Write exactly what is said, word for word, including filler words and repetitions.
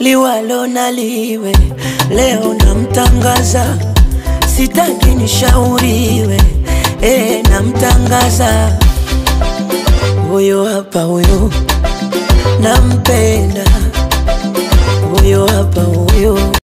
Liwalo na liwe, leo namtangaza, sitaki nishauriwe, eh namtangaza. Huyo hapa huyo, nampenda. Huyo hapa huyo,